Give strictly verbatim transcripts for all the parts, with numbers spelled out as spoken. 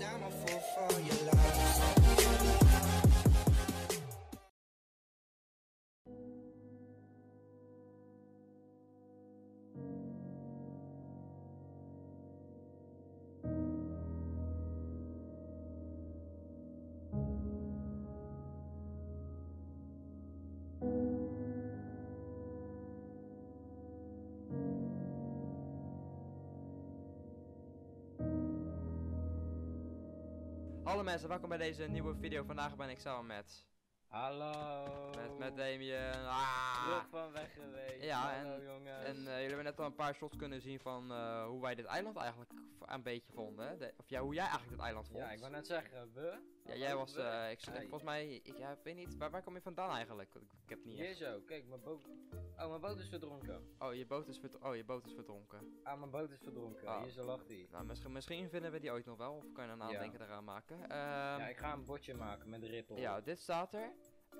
I'm a fool for your love. Hallo mensen, welkom bij deze nieuwe video. Vandaag ben ik samen met... Hallo. Met, met Damien. Ah. Terug van weg geweest. Ja, Hallo en, jongens. en uh, jullie hebben net al een paar shots kunnen zien van uh, hoe wij dit eiland eigenlijk een beetje vonden. Hè? De, of ja, hoe jij eigenlijk dit eiland vond. Ja, ik wou net zeggen, we? Ja, jij was, uh, ik, hey. volgens mij, ik ja, weet niet, waar, waar kom je vandaan eigenlijk? Ik, ik heb het niet Hier echt. zo, kijk, mijn boot. Oh, mijn boot is verdronken. Oh, je boot is, verd oh, je boot is verdronken. Ah, mijn boot is verdronken. Oh. Hier zo lag die. Nou, misschien, misschien vinden we die ooit nog wel, of kan je een nadenken Ja. eraan maken. Um, Ja, ik ga een bordje maken met de rippel. Ja, dit staat er.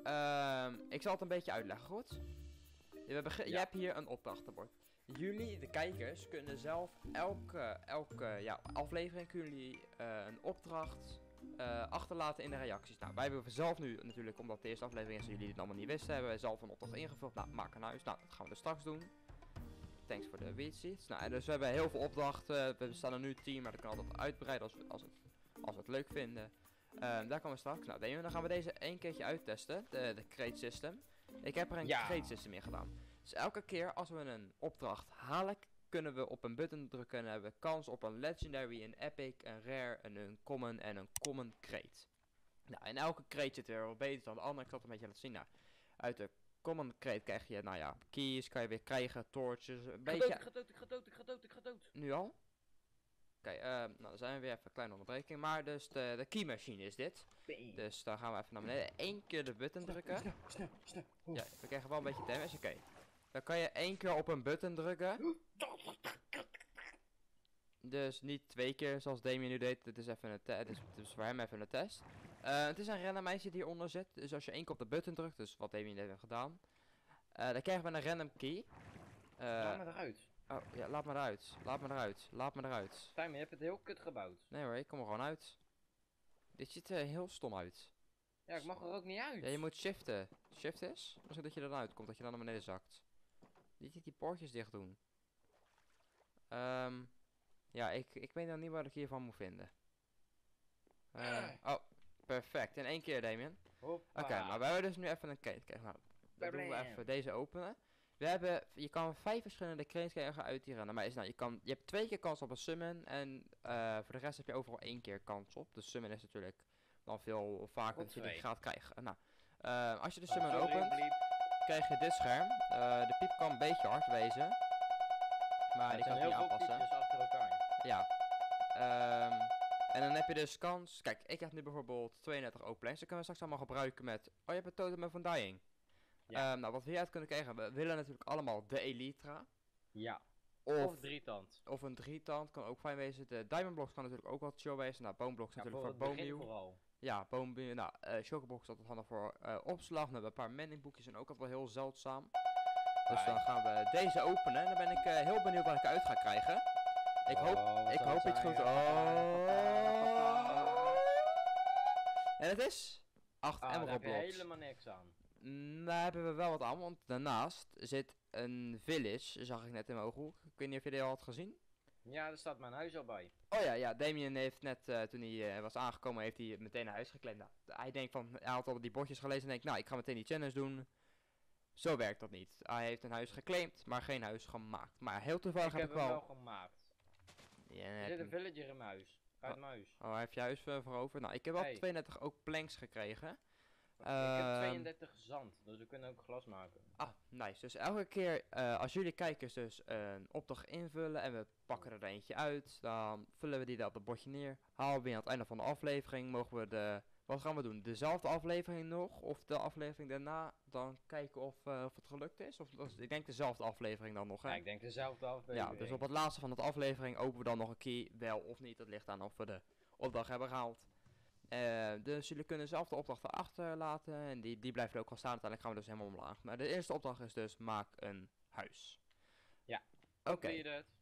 Um, ik zal het een beetje uitleggen, goed? Je, hebt ja. je hebt hier een opdrachtenbord. Jullie, de kijkers, kunnen zelf elke, elke ja, aflevering kunnen jullie uh, een opdracht uh, achterlaten in de reacties. Nou, wij hebben zelf nu natuurlijk, omdat de eerste aflevering is en jullie het allemaal niet wisten, hebben wij zelf een opdracht ingevuld. Nou, maak een huis. Nou, dat gaan we dus straks doen. Thanks voor de weetsies. Nou, dus we hebben heel veel opdrachten. We staan er nu tien, maar dat kan altijd uitbreiden als we, als het, als we het leuk vinden. Um, daar komen we straks. Nou, dan gaan we deze één keertje uittesten. De, de crate system. Ik heb er een ja. crate system in gedaan. Dus elke keer als we een opdracht halen, kunnen we op een button drukken en hebben we kans op een legendary, een epic, een rare, een uncommon en een common crate. Nou, in elke crate zit er wel beter dan de andere. Ik zal het een beetje laten zien. Nou, uit de common crate krijg je, nou ja, keys kan je weer krijgen, torches, een beetje... Ik ga dood, ik ga dood, ik ga dood, ik ga dood. Nu al? Oké, okay, uh, nou dan zijn we weer even een kleine onderbreking. Maar dus de, de key machine is dit. Bing. Dus dan gaan we even naar beneden. Eén keer de button drukken. Snel, snel, snel. Ja, we krijgen wel een beetje damage. Oké. Okay. Dan kan je één keer op een button drukken. Dus niet twee keer zoals Damien nu deed. Dit is even een test. Dus, dus voor hem even een test. Uh, het is een random meisje die hieronder zit. Dus als je één keer op de button drukt, dus wat Damien heeft gedaan. Uh, dan krijgen we een random key. Uh, Laat me eruit. Oh, ja, laat me eruit. Laat me eruit. Laat me eruit. Time, je hebt het heel kut gebouwd. Nee hoor, ik kom er gewoon uit. Dit ziet er heel stom uit. Ja, ik mag er ook niet uit. Ja, je moet shiften. Shift is? Misschien dat je er dan uitkomt, dat je dan naar beneden zakt. Niet die poortjes dicht doen. Um, ja, ik, ik weet nog niet wat ik hiervan moet vinden. Uh, oh, perfect. In één keer, Damien. Oké, okay, maar we hebben dus nu even een crate. Kijk, nou, dan doen we even deze openen. We hebben, je kan vijf verschillende cranes krijgen uit die rennen. Maar is nou, je, kan, je hebt twee keer kans op een summon. En uh, voor de rest heb je overal één keer kans op. De summon is natuurlijk dan veel vaker dat je die gaat krijgen. Nou, uh, als je de summon oh, opent, bliep. krijg je dit scherm. Uh, de piep kan een beetje hard wezen. Maar ja, die kan je niet aanpassen. Achter elkaar. Ja. Um, en dan heb je dus kans. Kijk, ik heb nu bijvoorbeeld tweeëndertig openings. Dat kunnen we straks allemaal gebruiken met. Oh, je hebt een totem van dying. Ja. Um, nou, wat we hieruit kunnen krijgen, we willen natuurlijk allemaal de Elytra. Ja. Of, of drietand. Of een drietand, kan ook fijn wezen. De diamond blocks kan natuurlijk ook wat chill wezen. Nou, boomblocks ja, natuurlijk voor boommeal. Ja, boommeal. Nou, uh, chocoblocks is altijd handig voor uh, opslag. We hebben een paar mendingboekjes en ook altijd wel heel zeldzaam. Dus Ai. Dan gaan we deze openen. En dan ben ik uh, heel benieuwd wat ik eruit ga krijgen. Ik oh, hoop, ik hoop iets goed. Oh. En het is acht ah, emerald blocks. Daar heb je helemaal niks aan. Daar hebben we wel wat aan, want daarnaast zit een village, zag ik net in mijn ooghoek. Ik weet niet of je dit al had gezien. Ja, daar staat mijn huis al bij. Oh ja, ja, Damien heeft net, uh, toen hij uh, was aangekomen, heeft hij meteen naar huis gekleed. Nou, hij denkt van, hij had al die bordjes gelezen en denkt, nou, ik ga meteen die challenge doen. Zo werkt dat niet. Hij heeft een huis geclaimd, maar geen huis gemaakt. Maar heel toevallig ik heb, heb ik wel... wel gemaakt. Ja, er zit een villager in mijn huis. Uit mijn huis. Oh, hij heeft je huis uh, voorover. Nou, ik heb wel hey. tweeëndertig ook planks gekregen. Ik uh, heb tweeëndertig zand, dus we kunnen ook glas maken. Ah, nice. Dus elke keer uh, als jullie kijkers dus uh, een opdracht invullen en we pakken er eentje uit, dan vullen we die daar op het bordje neer. Halen we aan het einde van de aflevering, mogen we de... Wat gaan we doen? Dezelfde aflevering nog? Of de aflevering daarna? Dan kijken of, uh, of het gelukt is? Of, of, ik denk dezelfde aflevering dan nog, hè? Ja, ik denk dezelfde aflevering. Ja, dus op het laatste van de aflevering openen we dan nog een key. Wel of niet, dat ligt aan of we de opdracht hebben gehaald. Uh, dus jullie kunnen zelf de opdrachten achterlaten en die, die blijven er ook wel staan. Uiteindelijk gaan we dus helemaal omlaag. Maar de eerste opdracht is dus maak een huis. Ja. Oké. Okay.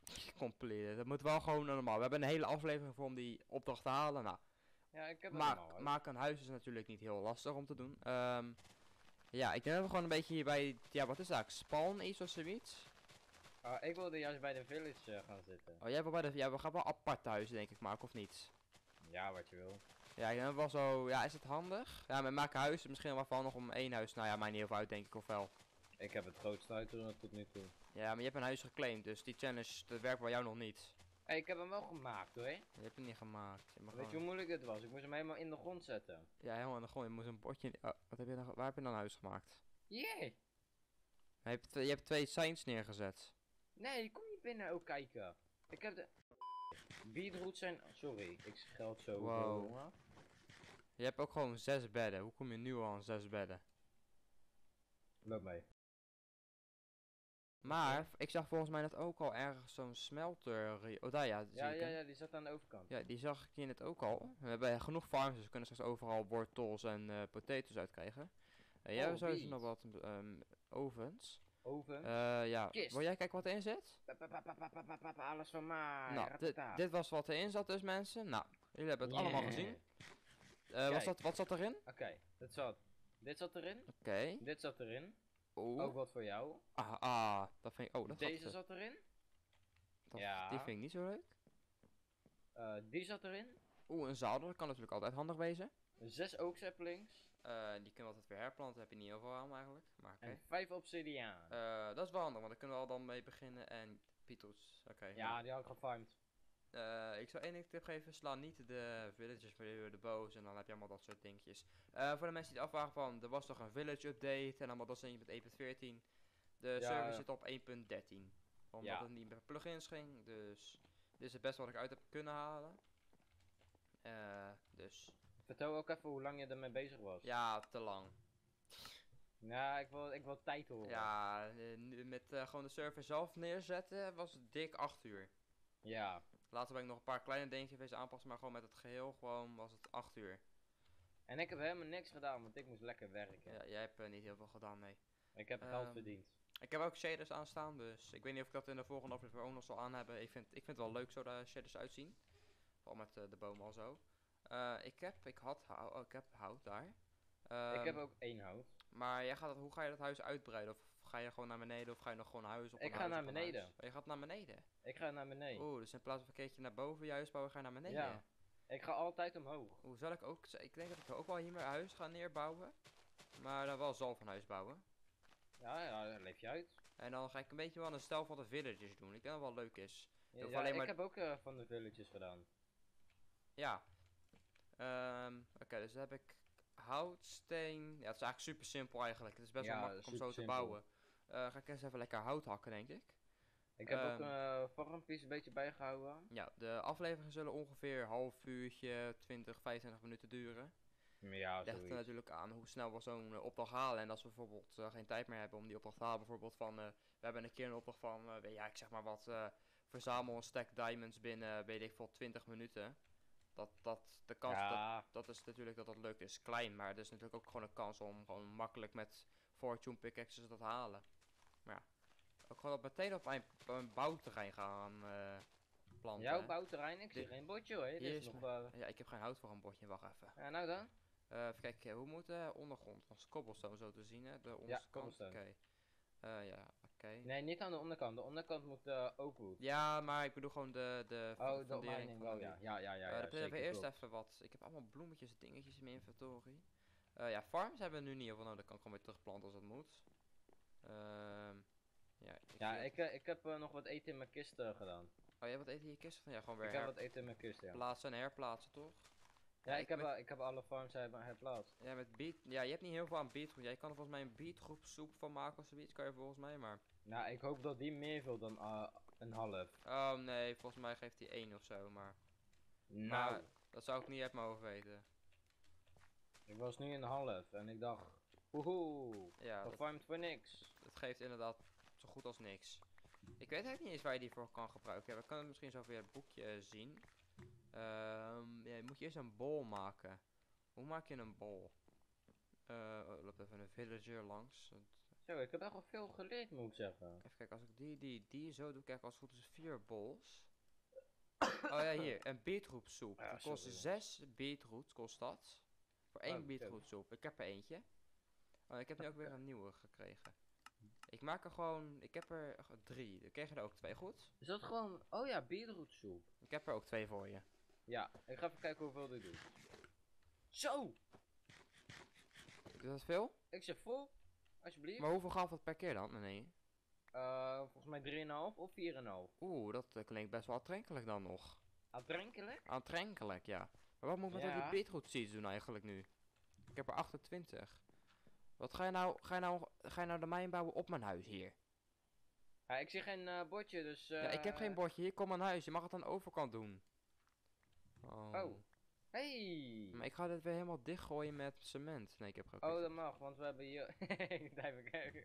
Compleet. Dat moet wel gewoon normaal. We hebben een hele aflevering voor om die opdracht te halen. Nou, Ja, ik heb het maak, allemaal. maak een huis is natuurlijk niet heel lastig om te doen. Ehm, ja, ik denk dat we gewoon een beetje hierbij, ja wat is dat, spawn iets of zoiets? Uh, ik wilde juist bij de village uh, gaan zitten. Oh, jij wil bij de, ja, we gaan wel aparte huizen denk ik maken of niet? Ja, wat je wil. Ja, ik denk dat wel zo, ja is het handig? Ja, we maken huizen misschien wel van nog om één huis, nou ja, mij niet heel veel uit denk ik of wel. Ik heb het grootste uit tot nu toe. Ja, maar je hebt een huis geclaimd, dus die challenge, dat werkt bij jou nog niet. Hey, ik heb hem wel gemaakt hoor. Je hebt het niet gemaakt. Je mag Weet je gewoon- hoe moeilijk het was? Ik moest hem helemaal in de grond zetten. Ja, helemaal aan de grond, je moest een bordje, in- oh, wat heb je dan, waar heb je dan een huis gemaakt? Jee! Je hebt, twee- je hebt twee signs neergezet. Nee, kom niet binnen ook kijken. Ik heb de... Beetroots zijn... Sorry, ik scheld zo. Wow. jongen. Je hebt ook gewoon zes bedden. Hoe kom je nu al aan zes bedden? Loop mee. Maar ik zag volgens mij net ook al ergens zo'n smelter. Oh daar ja, zie Ja, ik ja, hem. ja, die zat aan de overkant. Ja, die zag ik hier net ook al. We hebben genoeg farms, dus we kunnen straks overal wortels en eh potatoes uitkrijgen. En jij Oh, hebt sowieso wheat. nog wat ehm, ovens. Oven. Eh ja, Kist. wil jij kijken wat erin zit? Pa, pa, pa, pa, pa, pa, pa, pa, pa, alles van mij. nou, dit, ratata. dit was wat erin zat dus mensen. Nou, jullie hebben het allemaal Yeah. gezien. Eh, wat, Kijk. zat, wat zat erin? Oké, dit zat. Dit zat erin. Oké. Dit zat erin. Oeh. Ook wat voor jou. Ah, ah, dat vind ik, oh dat Deze gaat, eh, zat erin. dat- ja. die vind ik niet zo leuk. Eh, die zat erin. Oeh, een zadel, dat kan natuurlijk altijd handig wezen. Zes oak saplings. Eh, die kunnen we altijd weer herplanten, heb je niet heel veel aan eigenlijk. Maar oké. En vijf obsidiaan. Eh, dat is wel handig, want daar kunnen we al dan mee beginnen. En Pietroes, oké. ja, die had ik gefarmd. Eh, ik zou één ding tip geven, sla niet de villages voor de boos en dan heb je allemaal dat soort dingetjes. Eh, voor de mensen die het afvragen van, er was toch een village update en allemaal dat zijn met één punt veertien. De Ja, server ja. zit op één punt dertien. Omdat Ja. het niet met plugins ging, dus dit is het beste wat ik uit heb kunnen halen. Eh, dus, Vertel ook even hoe lang je ermee bezig was. ja, te lang. Ja, ik wil, ik wil tijd horen. Ja, eh, nu met eh, gewoon de server zelf neerzetten was het dik acht uur. Ja. Later ben ik nog een paar kleine dingetjes wezen aanpassen, maar gewoon met het geheel gewoon was het acht uur. En ik heb helemaal niks gedaan, want ik moest lekker werken. Ja, jij hebt eh, niet heel veel gedaan, nee. Ik heb geld Ehm, verdiend. Ik heb ook shaders aanstaan, dus ik weet niet of ik dat in de volgende aflevering ook nog zal aan hebben. Ik vind, ik vind het wel leuk zo de shaders uitzien. Vooral met eh, de bomen al zo. Eh, ik heb, ik had, hou- oh, ik heb hout daar. ik heb Ehm, ook één hout. Maar jij gaat, het- hoe ga je dat huis uitbreiden? Of ga je gewoon naar beneden of ga je nog gewoon een huis op Ik een ga huis naar op een beneden. huis? Oh, je gaat naar beneden? Ik ga naar beneden. Oeh, dus in plaats van een keertje naar boven je huis bouwen, ga je naar beneden? Ja. Ik ga altijd omhoog. Oeh, zal ik ook, ik denk dat ik ook wel hier mijn huis ga neerbouwen. Maar dan wel zelf een huis bouwen. Ja, ja, daar leef je uit. En dan ga ik een beetje wel een stijl van de villages doen. Ik denk dat het wel leuk is. Ja, hoeft ja, alleen ik maar- heb ook eh, van de villages gedaan. Ja. Ehm, Oké, dus dan heb ik hout, steen. Ja, het is eigenlijk super simpel eigenlijk. Het is best Ja, wel makkelijk om zo te supersimpel. bouwen. Eh, ga ik eens even lekker hout hakken, denk ik. Ik heb ook Ehm. uh, farmpjes een beetje bijgehouden. Ja, de afleveringen zullen ongeveer een half uurtje, twintig, vijfentwintig minuten duren. Ja, Ligt er zoiets. natuurlijk aan hoe snel we zo'n eh, opdracht halen. En als we bijvoorbeeld eh, geen tijd meer hebben om die opdracht te halen. Bijvoorbeeld van, eh, we hebben een keer een opdracht van, eh, ja ik zeg maar wat, eh, verzamel een stack diamonds binnen, weet ik veel, twintig minuten. Dat, dat, de kans, dat, Ja, dat is natuurlijk dat dat lukt, is klein. Maar er is natuurlijk ook gewoon een kans om gewoon makkelijk met fortune pickaxes dat te halen. Maar ja, ook gewoon dat meteen op mijn, op mijn bouwterrein gaan eh planten. jouw hè. bouwterrein, ik zie Dit- geen bordje hoor. Dit hier is is nog, eh, Ja, ik heb geen hout voor een bordje, wacht even. ja, nou dan. Eh even kijken, hoe moet de ondergrond? Als cobblestone zo te zien, hè? De onderste kant, oké. cobblestone. Eh, ja, oké. Nee, niet aan de onderkant. De onderkant moet uh, oakwood. Ja, maar ik bedoel gewoon de, de Oh, de fundering omheining van wel, de ja. Ja, ja, ja. Eh, ja, dan hebben we zeker, eerst klopt. even wat. Ik heb allemaal bloemetjes en dingetjes in mijn inventory. Eh, ja, farms hebben we nu niet heel veel nodig. Kan ik gewoon weer terugplanten als het moet. Ehm ja, ik Ja, zie- ik, eh, ik heb eh, nog wat eten in mijn kist eh, gedaan. Oh, jij wat eten in je kist? Ja, gewoon weer Ik heb wat eten in mijn kist, ja. herplaatsen en herplaatsen, toch? Ja, ik heb, met, eh, ik heb alle farms her- herplaatst. ja, met beet. Ja, je hebt niet heel veel aan beetroot. Jij kan er volgens mij een beetroot soep van maken of zoiets. Kan je volgens mij, maar. Nou, ik hoop dat die meer wil dan eh, een half. Oh nee, volgens mij geeft hij één of zo, maar. Nou, Maar dat zou ik niet uit mijn hoofd weten. ik was nu een half en ik dacht, woehoe, Ja, dat, gefarmd voor niks. dat geeft inderdaad zo goed als niks. Ik weet eigenlijk niet eens waar je die voor kan gebruiken. Ja, we kunnen misschien zo via het boekje eh, zien. Ehm ja, je moet je eerst een bol maken. Hoe maak je een bol? Eh, oh, er loopt even een villager langs. Het- Zo, ik heb echt wel veel geleerd, moet ik zeggen. Even kijken, als ik die, die, die zo doe, kijk, als het goed is vier bols. Oh ja, hier, een beetrootsoep. Ja, Die kost sorry, man. zes beetroot, kost dat. Voor één Oh, beetrootsoep. Ik heb er eentje. Oh, ik heb nu ook weer een nieuwe gekregen. Ik maak er gewoon, ik heb er eh, drie. Dan krijg je er ook twee, goed? Is dat gewoon... Oh ja, beetrootsoep. Ik heb er ook twee voor je. Ja, ik ga even kijken hoeveel dit doet. Zo! Is dat veel? Ik zeg vol. Alsjeblieft. Maar hoeveel gaf dat per keer dan? Nee. Eh, volgens mij drie komma vijf of vier komma vijf. Oeh, dat eh, klinkt best wel aantrekkelijk dan nog. Aantrekkelijk? Aantrekkelijk, ja. Maar wat moet ik met al Ja. die beetroot seeds doen eigenlijk nu? Ik heb er achtentwintig. Wat ga je nou, ga je nou, ga je nou de mijn bouwen op mijn huis hier? Ja, ik zie geen eh, bordje, dus... eh Ja, ik heb geen bordje, hier kom mijn huis, je mag het aan de overkant doen. Oh. Oh. Hey! Maar ik ga dit weer helemaal dichtgooien met cement. Nee, ik heb geen Oh, dat beetroot. mag, want we hebben hier... Even kijken.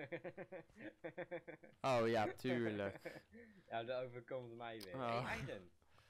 Oh ja, tuurlijk. Ja, dat overkomt mij weer. Oh. Hey, Iron.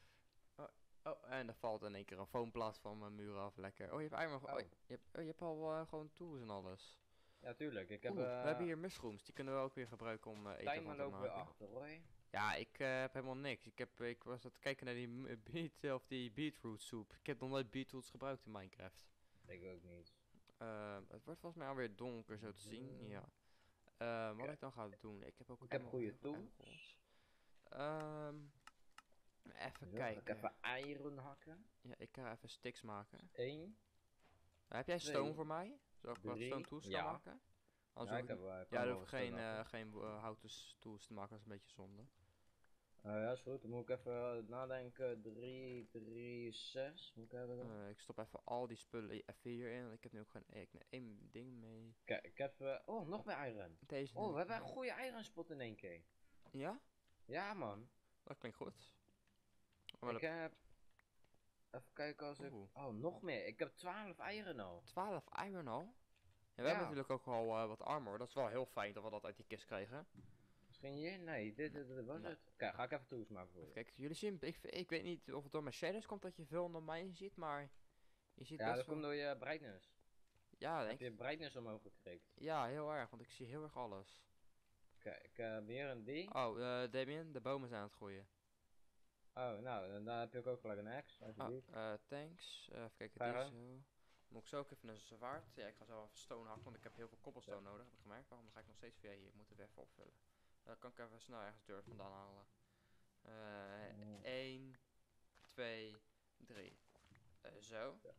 Oh, en er valt in één keer een foamplaat van mijn muur af, lekker. Oh, je hebt, eigen, oh. Oh. je hebt, oh, je hebt al eh, gewoon tools en alles. Ja, tuurlijk. Ik heb... Oeh, we eh, hebben hier mushrooms, die kunnen we ook weer gebruiken om eh, eten timer van te loopt weer maken. achter, hoor. Ja, ik eh, heb helemaal niks. Ik, heb, ik was aan het kijken naar die m- eh, beet, of die beetroot soep. Ik heb nog nooit beetroots gebruikt in Minecraft. Ik ook niet. Ehm, het wordt volgens mij alweer donker zo te zien, ja. Ehm, wat Oké. ik dan ga doen, ik heb ook Ik heb allemaal goede heel veel tools. emeralds. Ehm, even Zo, ga ik kijken. even iron hakken. Ja, ik ga even sticks maken. Eén. Uh, heb jij Twee. stone voor mij? Zal ik wat Drie. stone tools Ja. gaan maken? Anders Ja, hoef ik ik heb... niet- eh, kan ja, dan wel hoef ik wat geen, stone eh, hakken. geen eh, houten s- tools te maken, dat is een beetje zonde. Eh, ja, is goed. Dan moet ik even nadenken. drie, drie, zes. Moet ik hebben dan? Eh, ik stop even al die spullen even hierin, want ik heb nu ook geen ik neem één ding mee. Kijk, ik heb... eh, oh, nog meer iron. Deze Oh, neem we ik hebben een mee. goede iron spot in één keer. Ja? Ja, man. Dat klinkt goed. Maar Ik dat- heb... Even kijken als ik... Oeh. Oh, nog meer. Ik heb twaalf iron al. twaalf iron al? Ja, we Ja. hebben natuurlijk ook al eh, wat armor, dat is wel heel fijn dat we dat uit die kist kregen. Misschien hier? Nee, dit, dit, dit was Nee. het. Kijk, ga ik even tools maken voor Even je. kijken, jullie zien, ik, ik weet niet of het door mijn shadows komt dat je veel onder mij ziet, maar je ziet Ja, best dat wel... komt door je brightness. Ja, Heb denk je brightness omhoog gekrikt. Ja, heel erg, want ik zie heel erg alles. Kijk, ik heb weer een die. Oh, eh Damien, de bomen zijn aan het groeien. Oh, nou, dan dan heb je ook gelijk een axe, Oh, alsjeblieft. eh, thanks. Eh, even kijken, Ga je die gang. zo. Moet ik zo ook even een zwaard? Ja, ik ga zo even stone hakken, want ik heb heel veel cobblestone nodig, heb ik gemerkt. Waarom ga ik nog steeds via hier? Ik moet het even opvullen. Dan kan ik even snel ergens deur vandaan halen. Eh Oh. één, twee, drie. Eh, zo. Ja.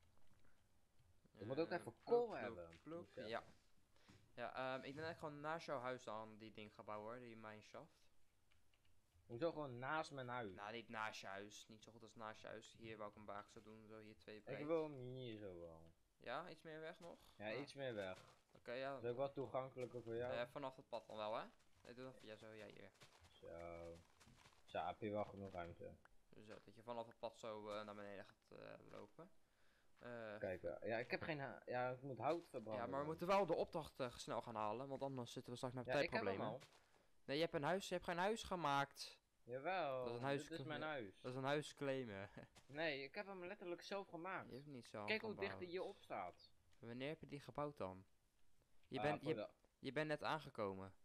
Je moet ook Eh, even pluk, kool pluk, hebben, moet pluk. ik zeggen. Ja. Ja, ehm, ik denk dat ik gewoon naast jouw huis dan die ding ga bouwen hoor, die mineshaft. Hoezo gewoon naast mijn huis? Nou, niet naast je huis. Niet zo goed als naast je huis. Hier wou ik een baag zo doen. Zo hier twee breed. Ik wil hem hier zo wel. Ja, iets meer weg nog? Ja, Ah, iets meer weg. Oké, ja. Dat is ook wat toegankelijker voor jou. Eh, vanaf het pad dan wel, hè? Nee, doe dat via zo, ja hier. Zo. Zo, heb je wel genoeg ruimte. Dus eh, dat je vanaf het pad zo eh, naar beneden gaat eh, lopen. Eh, Kijk, eh, ja, ik heb geen... ha- Ja, ik moet hout verbranden. ja, maar we dan. moeten wel de opdracht eh, snel gaan halen, want anders zitten we straks met Ja, ik heb hem tijdproblemen. al. Nee, je hebt een huis, je hebt geen huis gemaakt. Jawel, Dat is een huis- dit is mijn huis. Dat is een huis claimen. Nee, ik heb hem letterlijk zelf gemaakt. Je hebt niet zo. Kijk hoe dicht hij hierop staat. Wanneer heb je die gebouwd dan? Je, Ah, bent, voor je, de- je bent net aangekomen.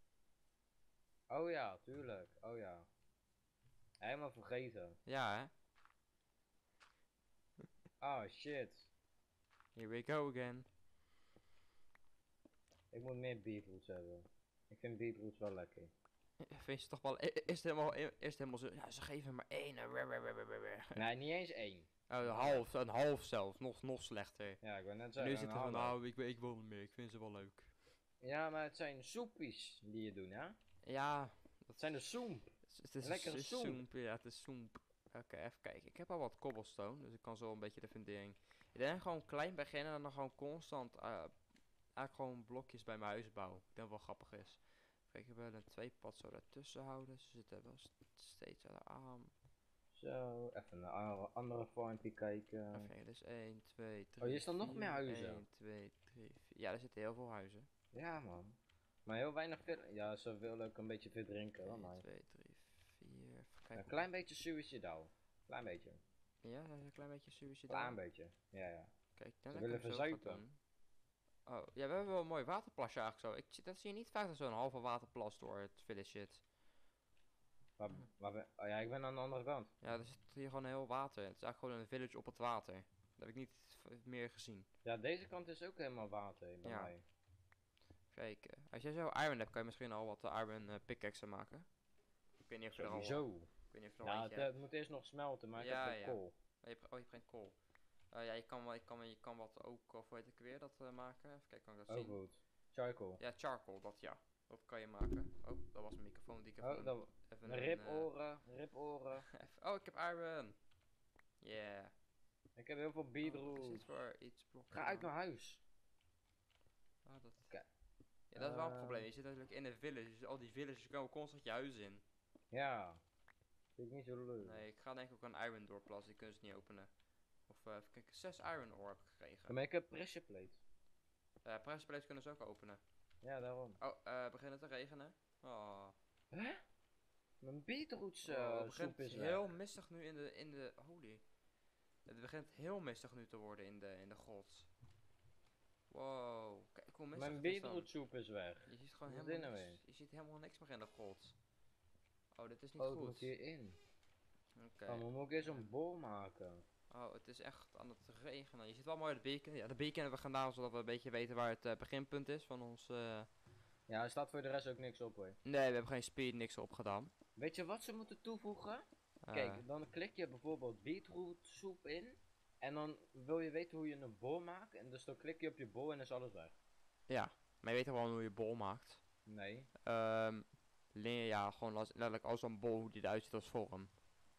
Oh ja, tuurlijk. Oh ja. Helemaal vergeten. Ja, hè? Oh shit. Here we go again. Ik moet meer beetroots hebben. Ik vind beetroots wel lekker. Vind je toch wel, i- is het helemaal, i- is het helemaal zo, ja, ze geven maar één. eh, wer, wer, wer, wer, wer, wer. Nee, niet eens één. Oh, een half, een half zelfs, nog, nog slechter. Ja, ik wil net En zeggen. nu zitten we een van, halve. nou, ik, ik wil niet meer, ik vind ze wel leuk. Ja, maar het zijn soepjes die je doet, ja? Ja, Het zijn de soep. het, het is Lekkere het is soep. soep. Ja, het is soep. Oké, even kijken. Ik heb al wat cobblestone, dus ik kan zo een beetje de fundering. Ik denk gewoon klein beginnen en dan gewoon constant, eh, eigenlijk gewoon blokjes bij mijn huis bouwen. Ik denk dat wel grappig is. Kijk, we willen een twee pad zo daartussen houden. Ze zitten wel st- steeds aan. Zo, even naar een andere- andere farmpje kijken. Even kijken, dus één, twee, drie. Oh, hier staan nog vier, meer huizen. één, twee, drie, vier. Ja, er zitten heel veel huizen. Ja, man. Maar heel weinig fit. Ja, ze willen ook een beetje fit drinken, hoor, één, maar. twee, drie, vier. Even kijken. Een klein beetje suicidal. Klein beetje. Ja, dat is een klein beetje suicidal. Klein beetje. Ja, ja. Kijk, ik denk Ze dat ik willen hem zo ga verzuipen. doen. Oh, ja, we hebben wel een mooi waterplasje eigenlijk zo. Ik, zie- dat zie je niet vaak, dat zo'n halve waterplas door het village zit. Waar, waar ben- oh ja, ik ben aan de andere kant. Ja, er zit hier gewoon heel water. Het is eigenlijk gewoon een village op het water. Dat heb ik niet v- meer gezien. Ja, deze kant is ook helemaal water bij Ja. mij. Kijken. Als jij zo iron hebt, kan je misschien al wat eh, iron uh, pickaxen maken. Ik weet niet of je er al... Sowieso. Ik weet niet of je er al Ja, eentje het, hebt. het moet eerst nog smelten, maar Ja, ik heb ja. de kool. Oh, je hebt, oh, je hebt geen kool. Eh, ja, je kan, wel, je, kan, je kan wat ook, of weet ik weer, dat eh, maken. Even kijken, kan ik dat Oh zien? goed. Charcoal. Ja, charcoal, dat ja. Dat kan je maken. Oh, dat was een microfoon die ik even... Oh, dat, even een, eh, riporen, riporen. even- oh, ik heb iron. Yeah. Ik heb heel veel Oh, wat is beetroot. dit voor iets blokken? Ga uit mijn huis. Oh, dat... Oké. Ja, dat is wel een Eh. probleem. Je zit natuurlijk in een village, dus al die villages komen constant je huis in. Ja. Vind ik niet zo leuk. Nee, ik ga denk ik ook een iron doorplassen, die kunnen ze niet openen. Of uh, even kijken, zes iron ore heb ik Ja, gekregen. maar ik heb pressure plate. Uh, press plates kunnen ze ook openen. Ja, daarom. Oh, uh, begint het te regenen? Oh. Hè? Mijn beetroots Oh, uh, het begint soep is heel weg. mistig nu in de, in de, holy. Het begint heel mistig nu te worden in de, in de gods. Wow, kijk hoe mistig Mijn het is dan. beetroot soep is weg. Je ziet gewoon Wat is helemaal dit nou niks, je ziet helemaal niks meer in de gods. Oh, dit is niet Oh, het goed. moet hierin. Oké. Oh, maar moet ik eerst een bol maken? Oh, het is echt aan het regenen. Je ziet wel mooi de beacon. Ja, de beacon hebben we gedaan zodat we een beetje weten waar het uh, beginpunt is van ons. Uh... Ja, er staat voor de rest ook niks op hoor. Nee, we hebben geen speed, niks op gedaan. Weet je wat ze moeten toevoegen? Uh, Kijk, dan klik je bijvoorbeeld beetroot soep in. En dan wil je weten hoe je een bol maakt. En dus dan klik je op je bol en is alles weg. Ja, maar je weet toch wel hoe je bol maakt? Nee. Um, ja, gewoon als, letterlijk als een bol hoe die eruit ziet als vorm.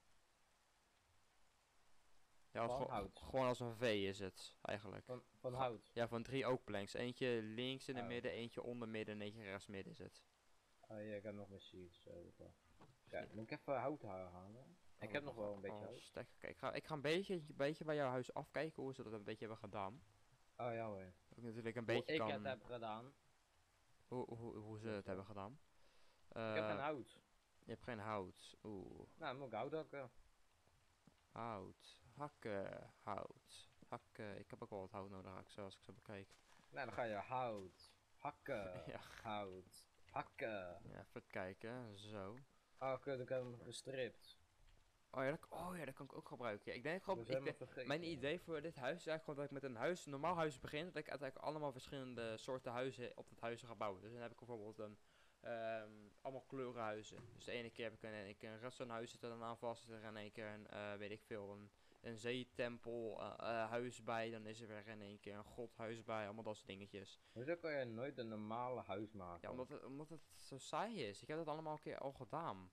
Ja, Van als hout. Gewoon als een V is het, eigenlijk. Van, van hout. Ja, van drie oak planks. Eentje links in het Oh. midden, eentje onder midden en eentje rechts midden is het. Oh ja, ik heb nog mijn seeds over. Kijk, moet ik even hout ha- halen? Ik Oh, heb nog wel een beetje oh, hout. stek. Kijk, ik ga, ik ga een beetje, beetje bij jouw huis afkijken hoe ze dat een beetje hebben gedaan. Oh ja hoor. Dat ik natuurlijk een Hoe beetje ik kan... het heb gedaan. Hoe, hoe, hoe ze het hebben gedaan. Ik heb geen Uh, hout. je hebt geen hout. Oeh. Nou, dan moet ik hout hakken. Hout. Hakken. Hout. Hakken. Ik heb ook wel wat hout nodig als ik zo, als ik zo bekijk. Nou, dan ga je hout. Hakken. Ja. Hout. Hakken. Ja, even kijken. Zo. Oh, kut, ik heb hem gestript. Oh ja, dat, oh ja, dat kan ik ook gebruiken. Ja, ik denk Ik gewoon... was Ik helemaal denk, vergeten. mijn idee voor dit huis is eigenlijk gewoon dat ik met een huis, een normaal huis begin. Dat ik uiteindelijk allemaal verschillende soorten huizen op het huis ga bouwen. Dus dan heb ik bijvoorbeeld een... Um, allemaal kleurenhuizen. Dus de ene keer heb ik een, een, keer een restauranthuis zitten dan aan vast. Er en één keer een, uh, weet ik veel, een, een zeetempel uh, uh, huis bij. Dan is er weer in één keer een godhuis bij. Allemaal dat soort dingetjes. Hoezo kan je nooit een normale huis maken? Ja, omdat het, omdat het zo saai is. Ik heb dat allemaal een keer al gedaan.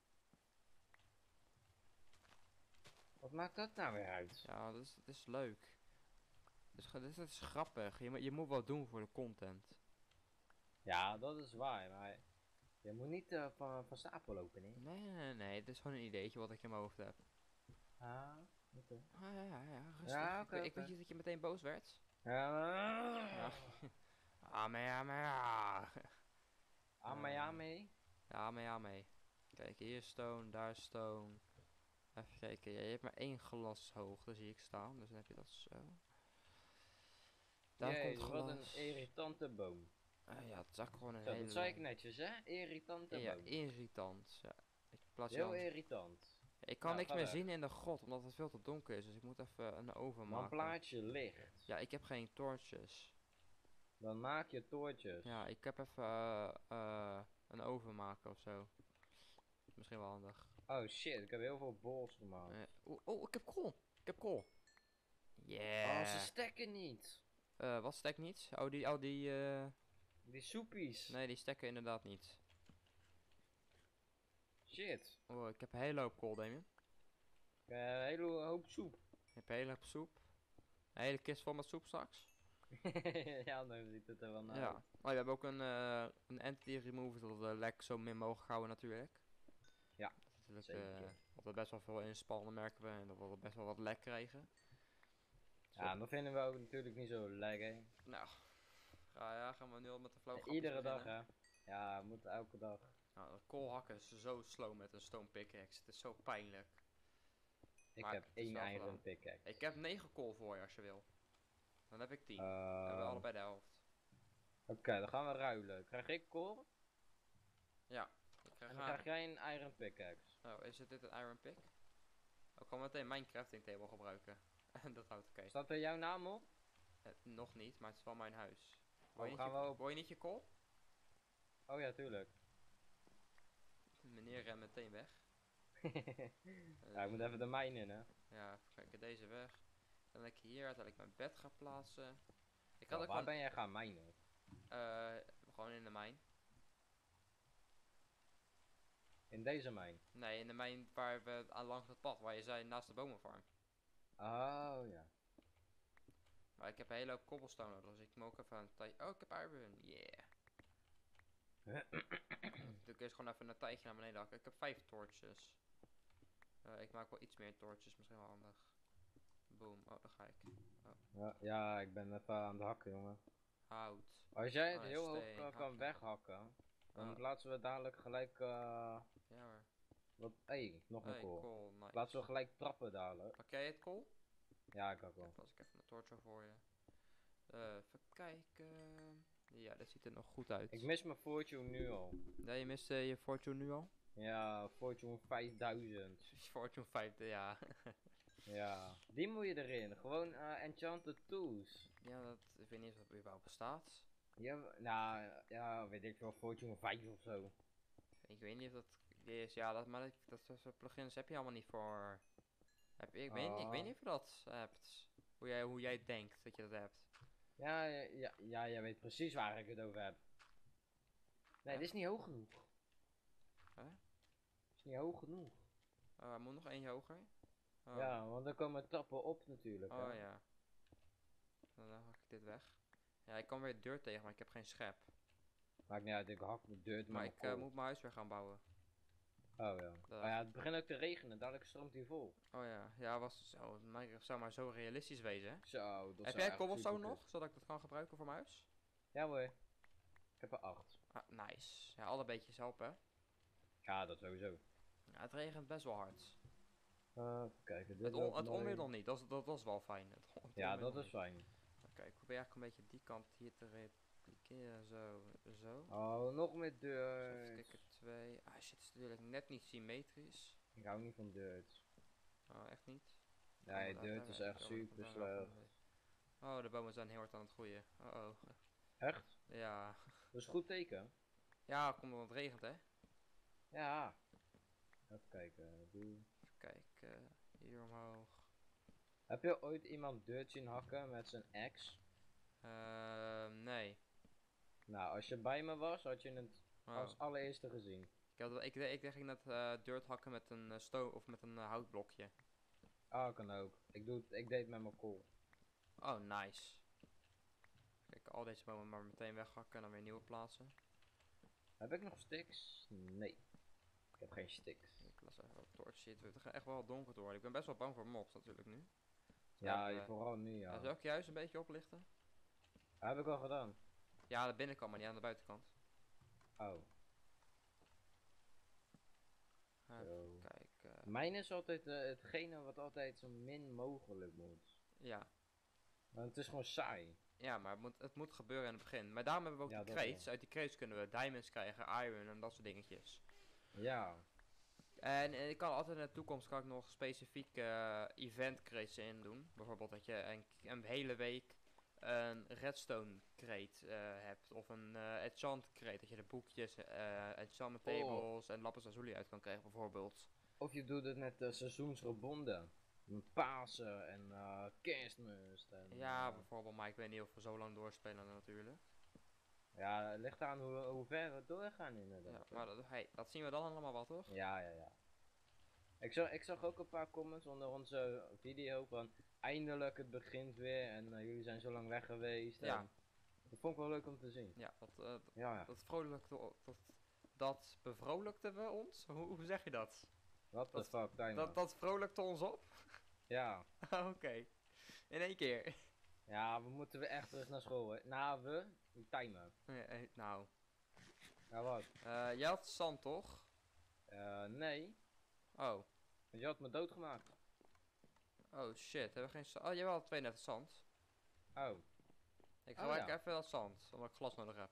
Wat maakt dat nou weer uit? Ja, dat is, dat is leuk. Dus dit is, dit is grappig. Je, moet- je moet wat doen voor de content. Ja, dat is waar, maar je moet niet uh, van, van stapel lopen, hè? Nee, nee, nee, nee. Het is gewoon een ideetje wat ik in mijn hoofd heb. Ah, oké. Ah, ja, ja, ja, rustig. Ja, ik, oké, weet- ik oké. weet niet dat je meteen boos werd. Ja. Ja. Ah, maar ja, maar ja. Ah, maar ja, mee. Ja, maar ja, mee. Kijk, hier is stone, daar is stone. Even kijken, ja, je hebt maar één glas hoogte, zie ik staan. Dus dan heb je dat zo. Daar Jee, komt wat een glas. irritante boom. Uh, ja, het is eigenlijk gewoon een Zo, hele... dat zei ik netjes, hè? Irritante Ja, boom. irritant. Ja. Ik plaats Heel jou. irritant. Ik kan Nou, niks ga meer weg. zien in de grot, omdat het veel te donker is. Dus ik moet even een oven Maar maken. plaats je licht. Ja, ik heb geen torches. Dan maak je toortjes. Ja, ik heb even uh, uh, een oven maken of zo. Misschien wel handig. Oh shit, ik heb heel veel bols gemaakt. Uh, oh, oh, ik heb kool. Ik heb kool. Yeah. Oh, ze stekken niet. Uh, wat stek niet? Oh, die, oh, die, uh... Die soepies. Nee, die stekken inderdaad niet. Shit. Oh, ik heb een hele hoop kool, Damien. Uh, een hele hoop soep. Ik heb een hele hoop soep. Een hele kist vol met soep straks. Ja, dan ziet het er wel naar Ja. uit. Oh, we hebben ook een, uh, een entity remover, zodat de lek zo min mogelijk houden natuurlijk. Ja, Dat is natuurlijk, zeker. uh, dat we best wel veel inspannen merken we en dat we best wel wat lek krijgen. Ja, dat vinden we ook natuurlijk niet zo lekker. Nou, ga, ja, gaan we nu al met de flow. Ja, iedere dag, hè. Ja, we moeten elke dag. Nou, dat koolhakken is zo slow met een stone pickaxe. Het is zo pijnlijk. Ik Maar heb het is één wel iron gedaan. pickaxe. Ik heb negen kool voor je als je wil. Dan heb ik tien. Dan Uh, hebben we allebei de helft. Oké, dan gaan we ruilen. Krijg ik kool? Ja. Ik krijg En dan krijg haar. jij een iron pickaxe. Oh, is het dit een iron pick? Oh, ik kan meteen mijn crafting table gebruiken. En dat houdt oké. Staat er jouw naam op? Eh, nog niet, maar het is wel mijn huis. Wil je, Oh, niet gaan je, we op... wil je niet je kool? Oh ja, tuurlijk. Meneer rent meteen weg. Ja, ik moet even de mijn in, hè. Ja, even kijken, deze weg. Dan ik hier, dat ik mijn bed ga plaatsen. Ik had Oh, ook waar gewoon, ben jij gaan mijnen? eh, gewoon in de mijn. In deze mijn? Nee, in de mijn waar we aan langs het pad, waar je zei, naast de bomenfarm. Oh ja. Maar ik heb een hele hoop cobblestone nodig, dus ik moet ook even een tijdje... Oh, ik heb iron, yeah. Doe ik eerst gewoon even een tijdje naar beneden hakken. Ik heb vijf torches. Eh, ik maak wel iets meer torches, misschien wel handig. Boom, oh, daar ga ik. Oh, Ja, ja, ik ben even aan het hakken, jongen. hout. Als jij het Oh, heel hoog steen, eh, kan hakken. weghakken, dan Oh. plaatsen we dadelijk gelijk, eh Ja hoor. wat, hey, nog een Hey, kool. cool, nice. Plaatsen we gelijk trappen dadelijk. Pak jij het kool? Ja, ik ook Ja, wel. plaats ik even een torch al voor je. Eh, even kijken. Ja, dat ziet er nog goed uit. Ik mis mijn fortune nu al. Ja, je mist eh, je fortune nu al? Ja, fortune vijfduizend. Fortune vijf, ja. Ja, die moet je erin. Gewoon eh, enchanted tools. Ja, dat, ik weet niet of dat überhaupt bestaat. Ja, nou, ja, weet ik wel, fortune vijf of zo. Ik weet niet of dat is. Ja, dat, maar dat, dat soort plugins heb je allemaal niet voor. Heb, je- ik, weet, niet- ik weet Ah. niet of je dat hebt. Hoe jij, hoe jij denkt dat je dat hebt. Ja, ja, ja, ja, jij weet precies waar ik het over heb. Nee, Huh? dit is niet hoog genoeg. Huh? Dit is niet hoog genoeg. Oh, hij moet nog één hoger. Oh. Ja, want dan komen trappen op natuurlijk. Oh hè. ja. Dan hak ik dit weg. Ja, ik kan weer deur tegen, maar ik heb geen schep. Maakt niet uit, ik hak de deur met Maar mijn ik eh, kool. moet mijn huis weer gaan bouwen. Oh ja. Dat- Oh ja, het begint ook te regenen, dadelijk stroomt hij vol. Oh ja, ja, was zo, maar het zou maar zo realistisch wezen. Hè? Zo, dat Heb zou jij echt cobblestone superkut. nog, zodat ik dat kan gebruiken voor mijn huis? Ja hoor. Ik heb er acht. Ah, nice. Ja, alle beetjes helpen. Hè? Ja, dat sowieso. Ja, het regent best wel hard. Eh, even kijken, dit Het, on, loopt het mooi. onweer nog niet, dat, is- dat, dat is wel fijn. Het, on- het Ja, onweer dat nog is niet. fijn. Oké, ik probeer eigenlijk een beetje die kant hier te repliceren. Zo, zo. Oh, nog meer Dus deur. even kijken, twee. Ah shit, het is natuurlijk net niet symmetrisch. Ik hou niet van dirt. Oh, echt niet? Nee, Oh, dirt daar- is daar- echt daar word ik super dan wel van slecht. mee. Oh, de bomen zijn heel hard aan het groeien. Oh oh. Echt? Ja. Dat is een goed teken. Ja, komt omdat het regent hè. Ja. Even kijken. Doe. Even kijken. Hier omhoog. Heb je ooit iemand dirt zien hakken met zijn axe? Ehm, nee. Nou, als je bij me was, had je het Oh. als allereerste gezien. Ik, had, ik, ik, ik ging net eh dirt hakken met een uh, stone of met een eh, houtblokje. Ah, kan ook. Ik, doe het, ik deed het met mijn kool. Oh, nice. Kijk, al deze bomen maar meteen weghakken en dan weer nieuwe plaatsen. Heb ik nog sticks? Nee. Ik heb geen sticks. Ik las even wat torch shit. Het gaat echt wel donker te worden. Ik ben best wel bang voor mobs natuurlijk nu. Ja, eh, vooral nu Ja. ja. Zal ik je huis een beetje oplichten? Dat heb ik al gedaan. Ja, aan de binnenkant, maar niet aan de buitenkant. Oh. Even Zo. kijken. Mijn is altijd eh, hetgene wat altijd zo min mogelijk moet. Ja. Want het is gewoon saai. Ja, maar het moet, het moet gebeuren in het begin. Maar daarom hebben we ook Ja, die dat crates. Uit die crates kunnen we diamonds krijgen, iron en dat soort dingetjes. Ja. En, eh, ik kan altijd in de toekomst kan ik nog specifieke eh, event crates in doen. Bijvoorbeeld dat je een, een hele week een redstone crate eh, hebt. Of een eh enchant crate. Dat je de boekjes, eh enchantment Oh. tables en lapis lazuli uit kan krijgen bijvoorbeeld. Of je doet het met uh, seizoensgebonden. Met Pasen en eh kerstmis. En, Ja, eh, bijvoorbeeld, maar ik weet niet of we zo lang doorspelen natuurlijk. ja, het ligt aan hoe, hoe ver we doorgaan Ja, inderdaad. maar dat, hey, dat zien we dan allemaal wel, toch? Ja, ja, ja. Ik zag, ik zag ook een paar comments onder onze video van eindelijk het begint weer en eh, jullie zijn zo lang weg geweest. Ja. En dat vond ik wel leuk om te zien. Ja, dat, eh, dat, Ja, ja. dat vrolijkte, o- dat, dat bevrolijkten we ons? Hoe, hoe zeg je dat? What the dat- fuck, timer. Dat, dat vrolijkte ons op? Ja. Oké. In één keer. Ja, we moeten weer echt terug naar school, hè. Nou, we, die timer. Ja, eh, nou. Ja, wat? Eh, jij had zand, toch? Eh, nee. Oh. Want je had me doodgemaakt. Oh shit, hebben we geen zand? Oh, jij had twee net zand. Oh. Ik Oh, gebruik ja. even dat zand, omdat ik glas nodig heb.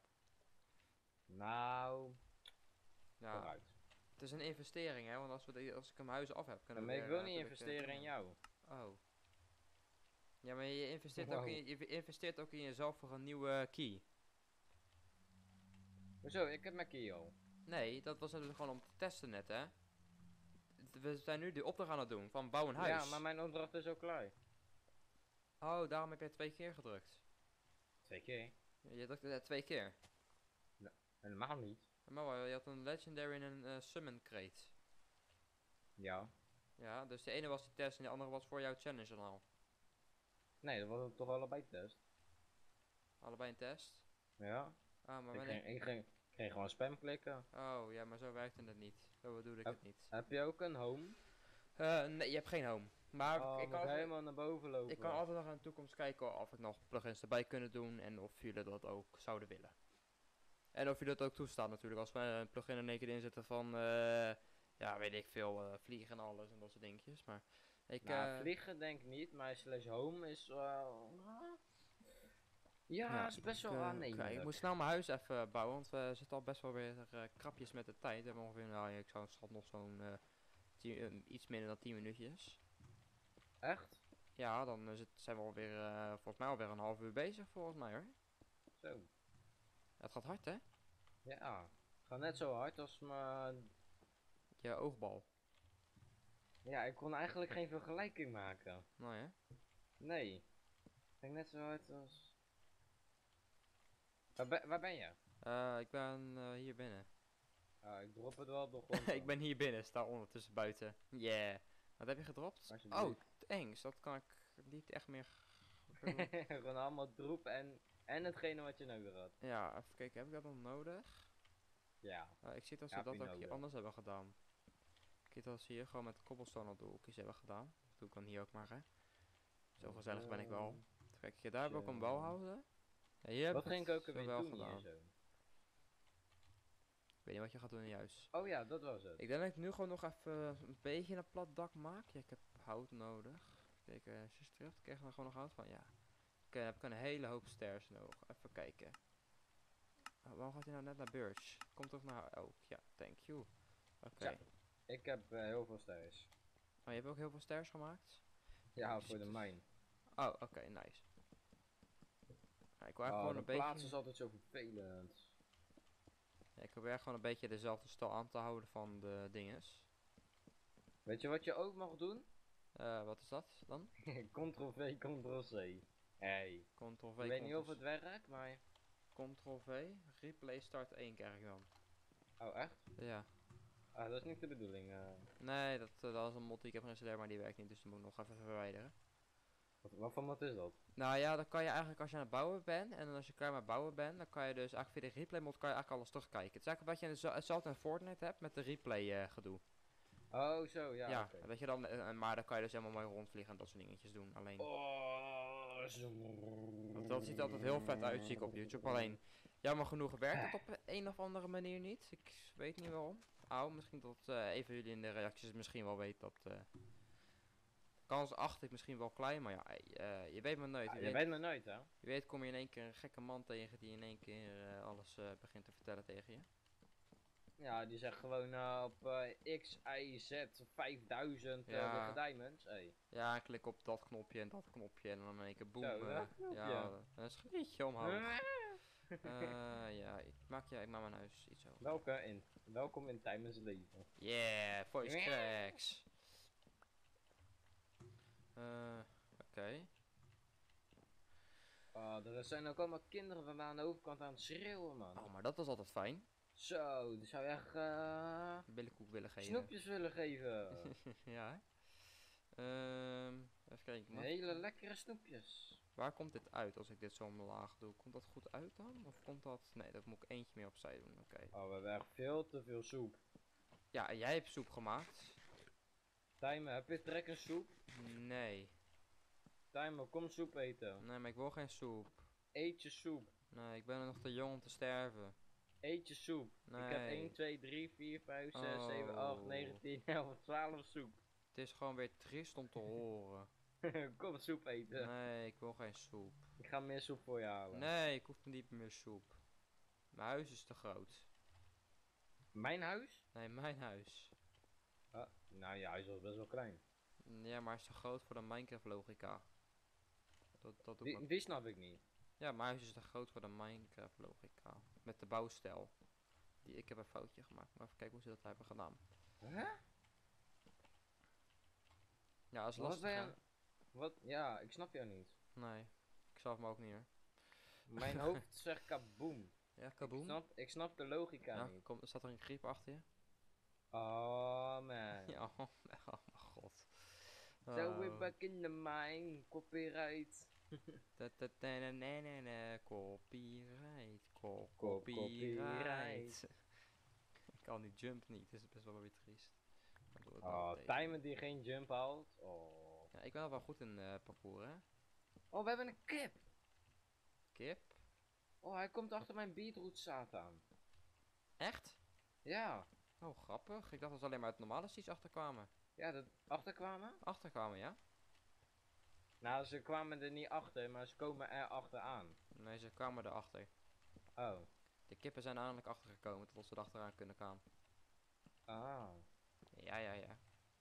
Nou, Ja, vooruit. het is een investering, hè, want als, we de, als ik hem huis af heb, kunnen we Maar ik weer, wil eh, niet natuurlijk, eh, investeren in dingen. jou. Oh. Ja, maar je investeert, ook Wow. in, je investeert ook in jezelf voor een nieuwe key. Hoezo? Ik heb mijn key al. Nee, dat was natuurlijk gewoon om te testen net, hè. We zijn nu de opdracht aan het doen van bouw een huis. Ja, maar mijn opdracht is ook klaar. Oh, daarom heb je twee keer gedrukt. Twee keer. Je drukte het twee keer. Helemaal niet. Maar wel, je had een legendary en een eh, summon crate. Ja. Ja, dus de ene was die test en de andere was voor jouw challenge dan al. Nee, dat was het toch allebei test. Allebei een test. Ja. Ah, maar Ik wanneer... ging, ik ging, ik ging gewoon spam klikken. Oh, ja, maar zo werkte het niet. Zo bedoel ik Heb- het niet. Heb je ook een home? Eh, nee, je hebt geen home. Maar Oh, ik, ik kan moet altijd, helemaal naar boven lopen. ik kan altijd nog in de toekomst kijken of ik nog plugins erbij kunnen doen en of jullie dat ook zouden willen. En of jullie dat ook toestaan natuurlijk. Als we een plugin in één keer inzetten van, eh, ja, weet ik veel, eh, vliegen en alles en dat soort dingetjes. Maar ik... Nou, eh, vliegen denk ik niet, maar slash home is wel... ja, Ja, is best wel ik, eh, aannemelijk. oké, ik moet snel mijn huis even bouwen, want we zitten al best wel weer eh, krapjes met de tijd. We hebben ongeveer, nou, ja, ik zou schat nog zo'n eh, tien- eh, iets minder dan tien minuutjes. Echt? Ja, dan is het, zijn we alweer, eh, volgens mij alweer een half uur bezig, volgens mij hoor. Zo. Ja, het gaat hard, hè? Ja. Ga net zo hard als mijn... Je oogbal. Ja, ik kon eigenlijk geen vergelijking maken. Nou ja. Nee. Ging net zo hard als... Waar, ben- waar ben je? Eh, ik ben eh, hier binnen. Ah, ik drop het wel op de grond. Ik ben hier binnen, sta ondertussen buiten. Yeah. Wat heb je gedropt? Alsjeblieft. Oh, thanks. Dat kan ik niet echt meer... dan. Gewoon allemaal troep en, en hetgene wat je nodig had. Ja, even kijken. Heb ik dat dan nodig? Ja. Uh, ik zie dat ze Ja, dat ook Pino, hier ja. anders hebben gedaan. Ik zie dat ze hier gewoon met cobblestone al doeltjes hebben gedaan. Dat doe ik dan hier ook maar, hè. Zo gezellig ben ik wel. Kijk, hier, daar heb ik ook een Zo. bouwhouden. Ja, hier heb Wat ik ging ik het ook alweer wel doen gedaan. hier zo? Ik weet niet wat je gaat doen in je huis. Oh ja, dat was het. Ik denk dat ik nu gewoon nog even een beetje een plat dak maak. Ja, ik heb hout nodig. Kijk, uh, als je terug, krijg je er gewoon nog hout van? Ja. Oké, dan heb ik een hele hoop stairs nodig. Even kijken. Oh, waarom gaat hij nou net naar beurs? Komt toch naar... Oh, ja, thank you. Oké. Ja. Ik heb eh, heel veel stairs. Oh, je hebt ook heel veel stairs gemaakt? Ja, Oh, voor de shit. mine. Oh, oké, nice. Ja, ik wil Oh, gewoon de een beetje... plaats is altijd zo vervelend. Ja, ik probeer gewoon een beetje dezelfde stal aan te houden van de dinges. Weet je wat je ook mag doen? Eh, wat is dat dan? Ctrl V, Ctrl C. Hey. Ctrl V, Ik weet niet of Ctrl het werkt, maar... Ctrl V, replay start één krijg ik dan. Oh, echt? Ja. Ah, dat is niet de bedoeling. eh. Nee, dat, eh, dat is een mod die ik heb geïnstalleerd, maar die werkt niet, dus die moet ik nog even verwijderen. Wat, wat voor mod is dat? Nou ja, dan kan je eigenlijk als je aan het bouwen bent, en dan als je klaar met bouwen bent, dan kan je dus eigenlijk via de replay mod kan je eigenlijk alles terugkijken. Het is eigenlijk wat je in dezel- hetzelfde in Fortnite hebt met de replay eh, gedoe. Oh, zo, ja, Ja, oké. dat je dan, eh, maar dan kan je dus helemaal mooi rondvliegen en dat soort dingetjes doen. Alleen, Oh, zo. dat, dat ziet er altijd heel vet uit, zie ik op YouTube. Alleen, jammer genoeg werkt het op een of andere manier niet. Ik weet niet waarom. Au, misschien dat eh even jullie in de reacties misschien wel weet dat... eh kans acht ik misschien wel klein, maar ja, eh, je weet maar nooit. Ja, Je je weet, weet me nooit, hè? je weet kom je in één keer een gekke man tegen die in één keer eh, alles eh, begint te vertellen tegen je. Ja, die zegt gewoon eh, op eh, X, Y, Z vijfduizend eh Ja. de diamonds. Hey. Ja, klik op dat knopje en dat knopje en dan in één keer boem. Zo, eh, dat knopje. ja, een schietje omhoog. Eh ja, ik maak, ja, ik maak mijn huis iets hoger. Welkom in, welkom in Tijdens leven. Yeah, voice cracks. Eh, oké. Oh, er zijn ook allemaal kinderen van mij aan de overkant aan het schreeuwen, man. Oh, maar dat was altijd fijn. Zo, die zou je echt eh Billenkoek willen geven. snoepjes willen geven. Ja, hè? Ehm, even kijken. wat- Hele lekkere snoepjes. Waar komt dit uit als ik dit zo omlaag doe? Komt dat goed uit dan? Of komt dat... Nee, dat moet ik eentje meer opzij doen. Oké. Oh, we hebben echt veel te veel soep. Ja, en jij hebt soep gemaakt. Timer, heb je trek een soep? Nee. Timer, kom soep eten. Nee, maar ik wil geen soep. Eet je soep. Nee, ik ben er nog te jong om te sterven. Eet je soep. Nee. Ik heb één, twee, drie, vier, vijf, zes, zeven, acht, Oh. negen, tien, elf, twaalf soep. Het is gewoon weer triest om te horen. Kom soep eten. Nee, ik wil geen soep. Ik ga meer soep voor je halen. Nee, ik hoef niet meer soep. Mijn huis is te groot. Mijn huis? Nee, mijn huis. Ah, nou, je huis was best wel klein. Ja, maar het is te groot voor de Minecraft logica. Dat, dat doet Die, me... die snap ik niet. Ja, mijn huis is te groot voor de Minecraft logica. Met de bouwstijl. Die, ik heb een foutje gemaakt. Maar even kijken hoe ze dat hebben gedaan. Hè? Ja, dat is Wat lastig, ben hè? je... Wat? Ja, ik snap jou niet. Nee, ik snap me ook niet, hoor. Mijn hoofd zegt kaboom. Ja, Ik kaboom. snap, ik snap de logica Ja, niet. kom, staat er een griep achter je? Oh man. Ja, oh, oh mijn god. So we're Oh. back in the mine. Copyright. Ta- ta- ta- na- na- na- na, Copyright. co- Co- Copyright. Ik kan die jump niet, dus het is best wel weer triest. Maar doe het wel Oh, meteen. timer die geen jump haalt. Oh. Ja, ik ben wel goed in eh parcours, hè? Oh, we hebben een kip. Kip? Oh, hij komt achter mijn beetroot zaad aan. Echt? Ja. Oh, grappig. Ik dacht dat ze alleen maar uit normale seeds achterkwamen. Ja, dat achterkwamen? Achterkwamen, ja? Nou, ze kwamen er niet achter, maar ze komen er achteraan. Nee, ze kwamen erachter. Oh. De kippen zijn eindelijk achtergekomen tot ze erachteraan kunnen gaan. Ah. Ja, ja, ja.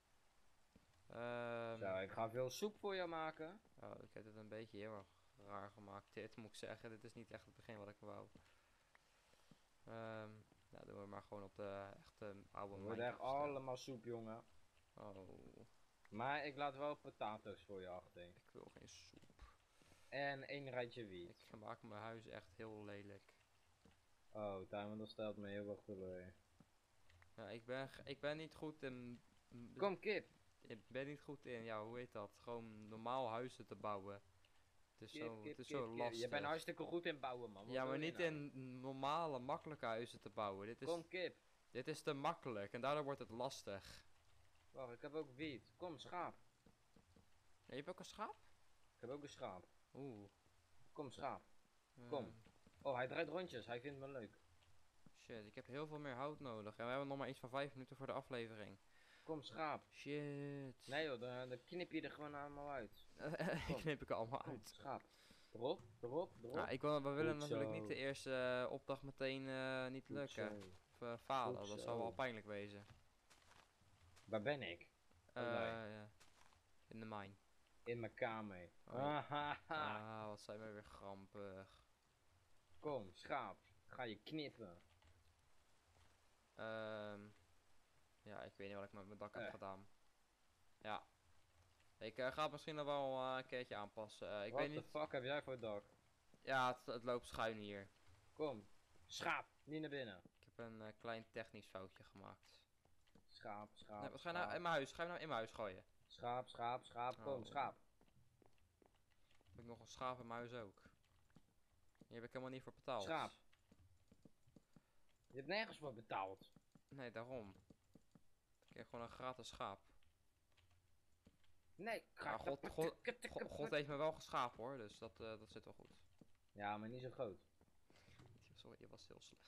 Ehm Zo, ik ga veel soep voor jou maken. Oh, ik heb het een beetje heel erg raar gemaakt. Dit moet ik zeggen, dit is niet echt het begin wat ik wou. Ehm nou, doen we maar gewoon op de echte oude We worden echt Minecraft stijl. allemaal soep, jongen. Oh, Maar ik laat wel potatoes voor je achter. ik wil geen soep. En één rijtje wiet. Ik maak mijn huis echt heel lelijk. Oh, Timer, dat stelt me heel erg teleur. Ja, ik ben, g- ik ben niet goed in... m- Kom, kip. Ik ben niet goed in, ja, hoe heet dat? Gewoon normaal huizen te bouwen. Het is Kip, zo, kip, het is kip, zo kip. lastig. Je bent hartstikke goed in bouwen, man. Wat Ja, wil maar je niet nou? in normale, makkelijke huizen te bouwen. Dit is, Kom, kip. dit is te makkelijk en daardoor wordt het lastig. Wacht, ik heb ook wiet. Kom, schaap. Ja, je hebt ook een schaap? Ik heb ook een schaap. Oeh. Kom, schaap. Kom. ehm, Oh, hij draait rondjes. Hij vindt me leuk. Shit, ik heb heel veel meer hout nodig. En we hebben nog maar iets van vijf minuten voor de aflevering. Kom, schaap. Shit. Nee joh, dan, dan knip je er gewoon allemaal uit. Ik Kom. knip ik er allemaal Kom, uit. schaap. Erop, erop, erop. Nou, ik wil, we willen Goed natuurlijk zo. niet de eerste eh, opdracht meteen eh, niet Goed lukken. zo. Of eh, falen, Goed dat zo. zou wel pijnlijk wezen. Waar ben ik? Eh, Oh, nee. ja. In de mine. In mijn kamer. Oh, ja. Ahaha. Ah, wat zijn we weer grampig. Kom, schaap. Ga je knippen. Ehm ja, ik weet niet wat ik met mijn dak heb Eh. gedaan. Ja. Ik eh, ga het misschien nog wel eh, een keertje aanpassen. Eh, ik Wat weet de niet. fuck heb jij voor dak? Ja, het, het loopt schuin hier. Kom. Schaap. Niet naar binnen. Ik heb een eh, klein technisch foutje gemaakt. Schaap, schaap, Nee, wat ga je nou schaap. in mijn huis? Ga je nou in mijn huis gooien? Schaap, schaap, schaap. Kom, Oh. schaap. Heb ik nog een schaap in mijn huis ook? Hier heb ik helemaal niet voor betaald. Schaap. Je hebt nergens voor betaald. Nee, daarom. Ik heb gewoon een gratis schaap. Nee, Ja, ga God, God, God, God heeft me wel geschapen hoor, dus dat, eh, dat zit wel goed. Ja, maar niet zo groot. Sorry, je was heel slecht.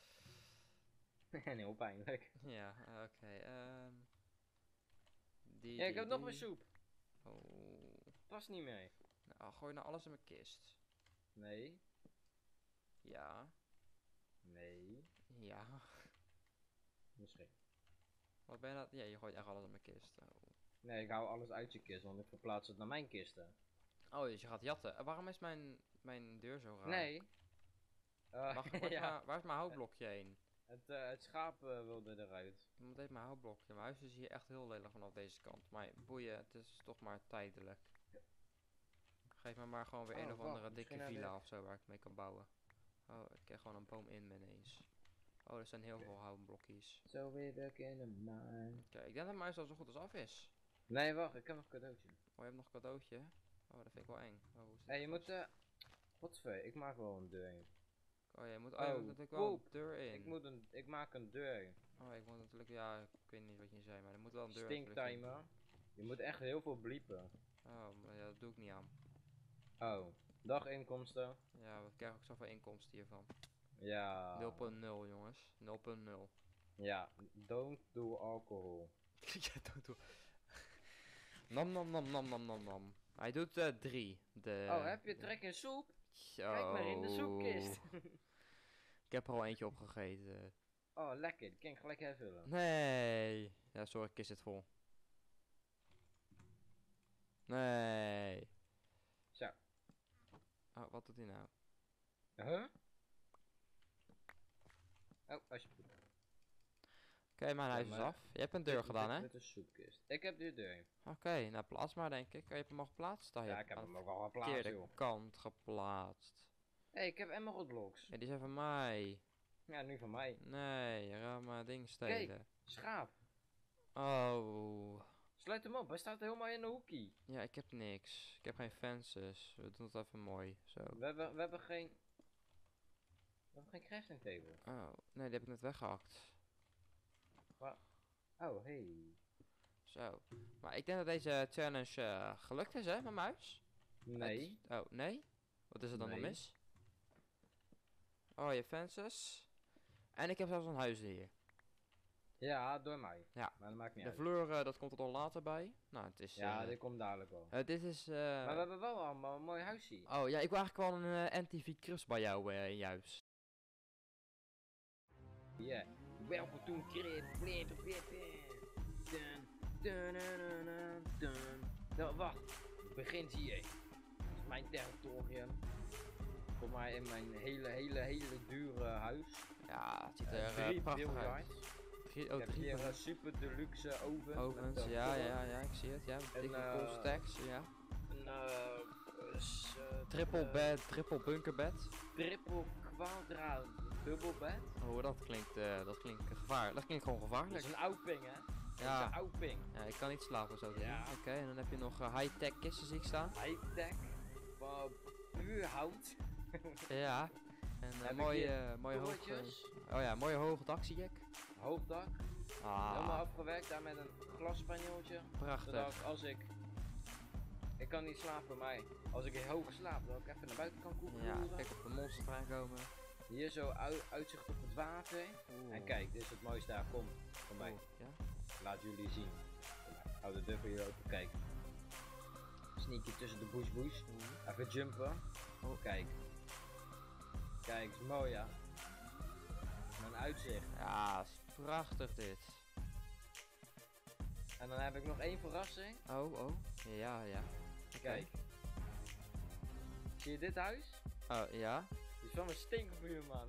En heel pijnlijk. Ja, eh, oké. ehm die, Ja, ik die, heb nog die. meer soep. Oh. Past niet mee. Nou, gooi nou alles in mijn kist. Nee. Ja. Nee. Ja. Misschien. Wat ben je nou? Ja, je gooit echt alles in mijn kist. Oh. Nee, ik hou alles uit je kist, want ik verplaats het naar mijn kisten. Oh, dus je gaat jatten. Eh, waarom is mijn, mijn deur zo raar? Nee. Uh, Wacht, waar, is ja. mijn- waar is mijn houtblokje heen? Het, eh, het schaap eh, wilde eruit. Iemand heeft mijn houtblokje. Mijn huis is hier echt heel lelijk vanaf deze kant. Maar boeien, het is toch maar tijdelijk. Geef me maar gewoon weer Oh, een of wacht, andere misschien dikke heb villa ik- of zo waar ik mee kan bouwen. Oh, ik krijg gewoon een boom in ineens. Oh, er zijn heel veel houtblokjes. Zo weer de kinderman. Kijk, ik denk dat mijn huis al zo goed als af is. Nee, wacht, ik heb nog een cadeautje. Oh, je hebt nog een cadeautje? Oh, dat vind ik wel eng. Oh, hoe zit Hé, hey, je dat moet eh. Godver, ik maak wel een deur in. vast? Oh, je moet, oh, je moet Oh, natuurlijk wel een poep. deur in. Ik moet een, ik maak een deur in. Oh, ik moet natuurlijk, ja, ik weet niet wat je zei, maar er moet wel een deur natuurlijk in. Stinktimer. Je moet echt heel veel bliepen. Oh, maar ja, dat doe ik niet aan. Oh, daginkomsten. Ja, we krijgen ook zoveel inkomsten hiervan. Ja. nul punt nul jongens, nul punt nul. Ja, don't do alcohol. Ja, doe, doe. Nam nam nam nam nam nam nam. Hij doet eh, drie. De, Oh, heb je trek in soep? Kijk maar in de Zo. soepkist. Ik heb er al eentje opgegeten. Oh, lekker. Die kan ik gelijk hervullen. Nee. Ja, sorry, kist zit vol. Nee. Zo. Oh, wat doet hij nou? Huh? Oh, alsjeblieft. Oké, mijn Ja, huis is maar- af. Je hebt een deur Dit- gedaan, dit hè? Met een soepkist. Ik heb de deur. Oké, nou plaats maar denk ik. Oh, je hebt hem al geplaatst? Oh, je Ja, hebt ik heb aan hem de ook al geplaatst, verkeerde joh. kant geplaatst. Hé, hey, ik heb emerald blocks. Ja, die zijn van mij. Ja, nu van mij. Nee, je gaat mijn ding stelen. Schaap. Oh. Sluit hem op, hij staat helemaal in de hoekie. Ja, ik heb niks. Ik heb geen fences. We doen het even mooi. Zo. We hebben, we hebben geen... We hebben geen crafting table. Oh, nee, die heb ik net weggehakt. Oh, hey. Zo. Maar ik denk dat deze challenge eh, gelukt is, hè, met muis? Nee. Het- oh, nee? Wat is er dan nog Nee. mis? Oh, je fences. En ik heb zelfs een huis hier. Ja, door mij. Ja. Maar dat maakt niet De uit. vloer, eh, dat komt er dan later bij. Nou, het is... Ja, eh, dit komt dadelijk wel. eh, dit is... eh, Maar we hebben wel allemaal een mooi huisje. Oh, ja, ik wil eigenlijk wel een eh, N T V crust bij jou eh, in je huis. Yeah. Welkom to Crib. Blip, blip, blip. Dun, dun, dun, dun, dun, dun. Nou, wacht. Het begint hier. Dit is mijn territorium. Voor mij in mijn hele, hele, hele dure huis. Ja, het ziet Eh, er eh, drie prachtig uit. biljards. Drie, Ik oh, heb drie hier van- een super deluxe oven. ovens. met, eh, Ja, kolen. ja, ja, ik zie het. Ja, dikke eh, cool stacks. Ja. Een eh, s- eh, Triple eh, bed, triple bunker bed. Triple kwadraat dubbelbed. Oh, dat klinkt, eh, dat klinkt gevaarlijk. Dat klinkt gewoon Dat gevaarlijk. is een oudping, hè? Dat is Ja. een oudping. Ja, ik kan niet slapen zo te zien. Ja. Oké, en dan heb je nog eh, high-tech kisten zie ik staan. High-tech. Van puur hout. Ja. En Heb uh, ik mooie, hier eh, mooie hoge... Torretjes. Oh ja, mooie hoge dak zie ik. Hoofddak. Helemaal Ah, afgewerkt. Daar met een glaspanjooltje. Zodat prachtig. als ik... Ik kan niet slapen bij mij. Als ik hoog slaap, dat ik even naar buiten kan koeken. Ja, kijk op de monsters aankomen. Hier zo ui- uitzicht op het water. En kijk, dit is het mooiste daar. Kom, kom bij. Oeh, ja? Laat jullie zien. Hou de deur voor je open, kijk. Sneaky tussen de bush bush. Even jumpen. Oh. Kijk. Kijk, is mooi ja. Mijn uitzicht. Ja, is prachtig dit. En dan heb ik nog één verrassing. Oh, oh. Ja, ja. Oké. Kijk. Zie je dit huis? Oh, ja. Die is van mijn stinkbuurman.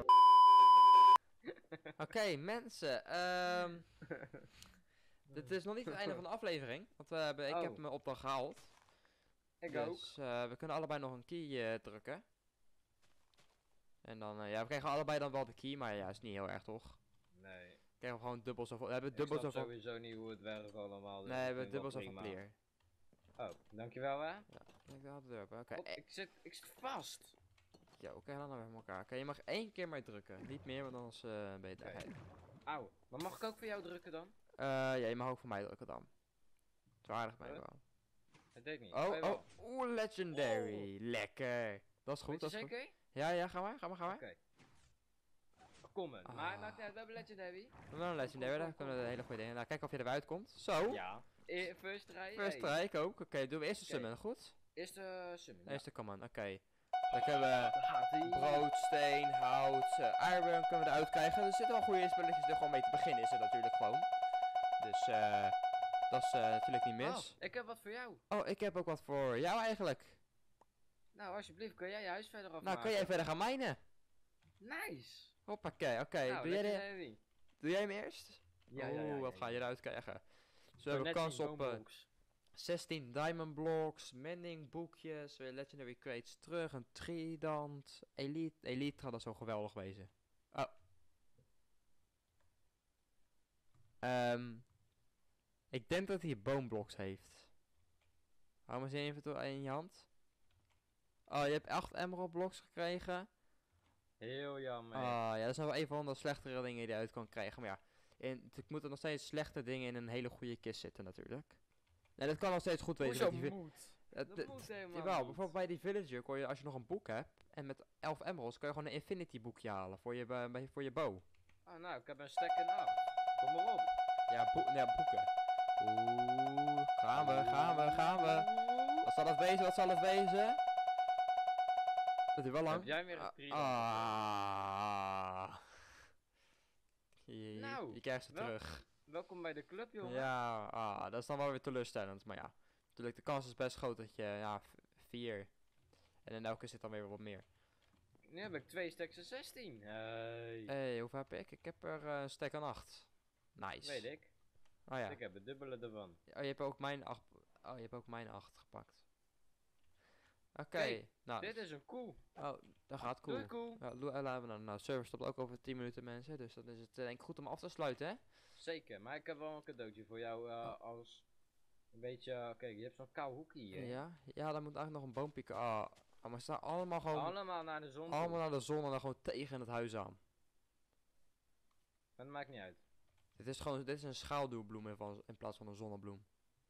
Oké, mensen. ehm dit is nog niet het einde van de aflevering. Want we hebben, ik Oh. heb mijn opdracht gehaald. Ik ook. Dus eh, we kunnen allebei nog een key eh, drukken. En dan, eh, ja, we krijgen allebei dan wel de key, maar ja, is niet heel erg toch? Nee. We krijgen gewoon dubbel zoveel. We hebben Ik dubbel snap zoveel. sowieso niet hoe het werkt allemaal. dus Nee, we ik hebben vind dubbel wel zoveel prima. clear. Oh, dankjewel hè. Ik wil de deur open. Oké, Op, eh, ik, zit, ik zit vast. yo, oké, dan weer met elkaar. Oké, je mag één keer maar drukken. Niet meer, want anders eh ben je Oké. eruit. Auw. Maar mag ik ook voor jou drukken dan? Eh, ja, je mag ook voor mij drukken dan. Zwaardig mij Huh? wel. Dat deed niet. Oh, jawel. oh, oeh, legendary. Lekker. Dat is goed, Weet je dat is goed. zeker? Ja, ja, ga maar, ga maar, ga maar. Oké. Kom maar. Ah. Maar maakt niet uit, we hebben Legendary. We hebben een legendary, daar kunnen we een hele goede dingen. Nou, kijk of je erbij komt. Zo. Ja. E first try. First hey. try, ik ook. Oké, doen we eerst de Oké. summon, goed? Eerste summon. Eerste command, oké. Dan kunnen we Daar gaat ie. brood, steen, hout, eh, iron kunnen we eruit krijgen. Er zitten wel goede spulletjes er gewoon mee te beginnen, is het natuurlijk gewoon. Dus eh, dat is eh, natuurlijk niet mis. Oh, ik heb wat voor jou. Oh, ik heb ook wat voor jou eigenlijk. Nou, alsjeblieft, kun jij je huis verder afmaken? Nou, kun jij verder gaan mijnen? Nice. Hoppakee, oké. Nou, Doe, jij de- Legendary. doe jij hem eerst? Ja, ja, ja. Oeh, ja, wat ja. ga je eruit krijgen? Dus we Doe hebben net kans zien, op eh, boomblocks. zestien diamond blocks, mending boekjes, weer legendary crates terug, een trident, elite, elite dat zou geweldig wezen. Oh. Ehm, ik denk dat hij boomblocks heeft. Hou maar eens even in je hand. Oh, je hebt acht emerald blocks gekregen. Heel jammer. Ah, ja, dat is nog wel een van de slechtere dingen die je eruit kan krijgen. Maar ja, in, ik moet er nog steeds slechte dingen in een hele goede kist zitten natuurlijk. Nee, dat kan nog steeds goed wezen. Hoezo met die vi- moet? het- Dat het- moet helemaal Jawel, niet. bijvoorbeeld bij die villager kon je, als je nog een boek hebt, en met elf emeralds, kan je gewoon een infinity boekje halen voor je, ba- bij- voor je bow. Oh, nou, ik heb een stack en acht. Kom maar op. Ja, boe ja boeken. Oeh, gaan we, gaan we, gaan we. Dat Wat zal het wezen? Wat zal het wezen? Dat duurt wel lang. Heb jij weer een Ah, freedom? ah. Je, Nou, je krijgt ze wel- terug. Welkom bij de club, jongen. Ja, ah, dat is dan wel weer teleurstellend. Maar ja, natuurlijk de kans is best groot dat je, ja, v- vier. En in elke zit dan weer wat meer. Nu heb ik twee stacks en zestien. Hey. Hé, hey, hoeveel heb ik? Ik heb er eh, een stack aan acht. Nice. Weet ik. Oh ja. Ik heb het dubbele ervan. Oh, je hebt ook mijn acht. Oh, je hebt ook mijn acht gepakt. Oké, Kijk, nou. Dit is een koe. Oh, dat gaat cool. Doei koe. Ja, lo- eh, laten we dan. Nou, server stopt ook over tien minuten, mensen. Dus dan is het eh, denk ik goed om af te sluiten, hè? Zeker, maar ik heb wel een cadeautje voor jou eh, als een beetje... eh, kijk, je hebt zo'n kou hoekje hier. Ja, ja, daar moet eigenlijk nog een boom pieken. Ah, oh, maar ze staan allemaal gewoon. Allemaal naar de zon toe. Allemaal naar de zon en dan gewoon tegen het huis aan. Maar dat maakt niet uit. Dit is gewoon, dit is een schaduwbloem in, van, in plaats van een zonnebloem.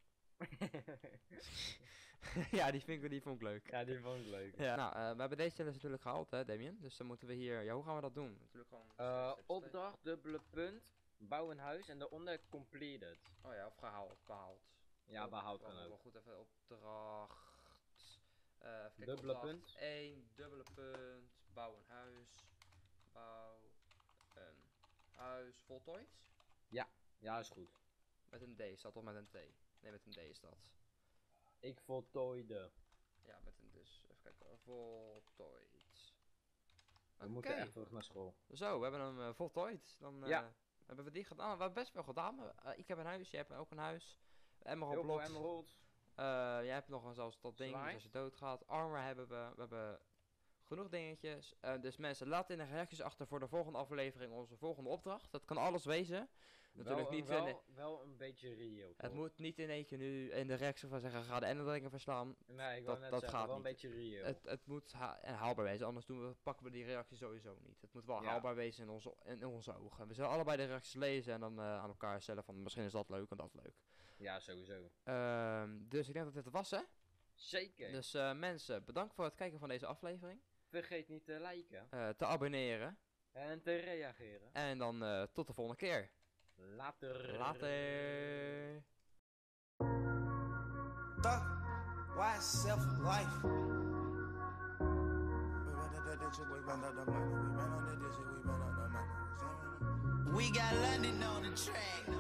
Ja, die vind ik, die vond ik leuk. Ja, die vond ik leuk. Ja, nou, eh, we hebben deze challenge natuurlijk gehaald, hè, Damien. Dus dan moeten we hier. Ja, hoe gaan we dat doen? Natuurlijk gewoon. Eh, step, step, step. opdracht, dubbele punt, bouw een huis en daaronder completed. Oh ja, of gehaald, behaald. Ja, behoud kan Wel ook. goed even opdracht. Eh even kijken, Dubbele opdracht punt. één, dubbele punt. Bouw een huis. Bouw een huis. Voltooid? Ja, is goed. Met een D, staat toch met een T? Nee, met een D is dat. Ik voltooide. Ja, met een dus. Even kijken. Voltooid. We Oké. moeten echt terug naar school. Zo, we hebben hem eh, voltooid. Dan eh, Ja. hebben we die gedaan. We hebben best veel gedaan. maar, eh, ik heb een huis, jij hebt ook een huis. Emerald Heel veel Blocks. emeralds. Eh, jij hebt nog wel zelfs dat ding, dus Slice. als je doodgaat. Armor hebben we. We hebben genoeg dingetjes. Eh, dus mensen, laat in de reacties achter voor de volgende aflevering onze volgende opdracht. Dat kan alles wezen. Natuurlijk wel, niet wel, in, wel een beetje Rio. het toch? moet niet in één keer nu in de reactie van zeggen, ga de enderingen verslaan. Nee, ik dat- wil net dat zeggen, gaat wel een niet. beetje Rio. Het, het moet ha en haalbaar wezen, anders doen we, pakken we die reactie sowieso niet. Het moet wel Ja. haalbaar wezen in onze, in onze ogen. We zullen allebei de reacties lezen en dan eh, aan elkaar stellen van misschien is dat leuk en dat leuk. Ja, sowieso. Ehm, dus ik denk dat dit het was, hè? Zeker. Dus eh, mensen, bedankt voor het kijken van deze aflevering. Vergeet niet te liken eh, te abonneren. en te reageren. En dan eh, tot de volgende keer. Later. Later. Thug, why self life? We ran out that shit, we ran out the money. We ran on that shit, we ran out the money. We got London on the track.